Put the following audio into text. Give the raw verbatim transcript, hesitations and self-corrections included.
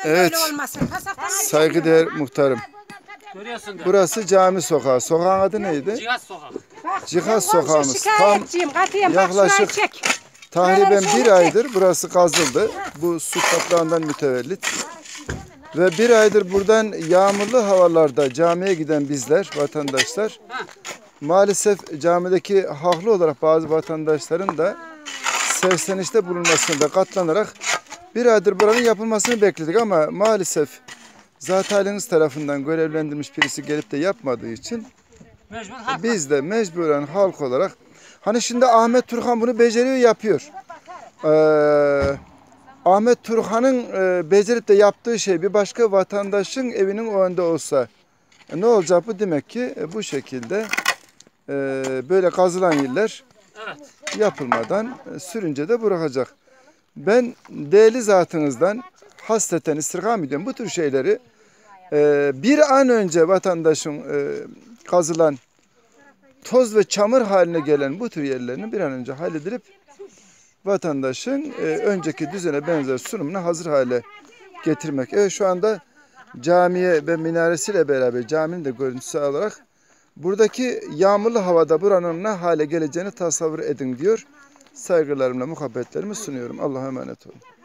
Evet, saygıdeğer muhtarım. Burası cami sokağı. Sokağın adı neydi? Cihaz Sokak. Cihaz sokağımız. Tam yaklaşık tahriben bir aydır burası kazıldı. Bu su kaplağından mütevellit. Ve bir aydır buradan yağmurlu havalarda camiye giden bizler, vatandaşlar, maalesef camideki haklı olarak bazı vatandaşların da seslenişte bulunmasında katlanarak bir aydır buranın yapılmasını bekledik ama maalesef zat-ı haliniz tarafından görevlendirilmiş birisi gelip de yapmadığı için biz de mecburen halk olarak, hani şimdi Ahmet Turhan bunu beceriyor, yapıyor. Ee, Ahmet Turhan'ın e, becerip de yaptığı şey bir başka vatandaşın evinin önünde olsa e, ne olacak bu? Demek ki e, bu şekilde e, böyle kazılan yerler yapılmadan e, sürünce de bırakacak. Ben değerli zatınızdan hasreten istirham ediyorum. Bu tür şeyleri e, bir an önce vatandaşın e, kazılan toz ve çamur haline gelen bu tür yerlerini bir an önce halledilip vatandaşın e, önceki düzene benzer sunumuna hazır hale getirmek. Evet, şu anda camiye ve minaresiyle beraber caminin de görüntüsü alarak buradaki yağmurlu havada buranın ne hale geleceğini tasavvur edin diyor. Saygılarımla muhabbetlerimi sunuyorum. Allah'a emanet olun.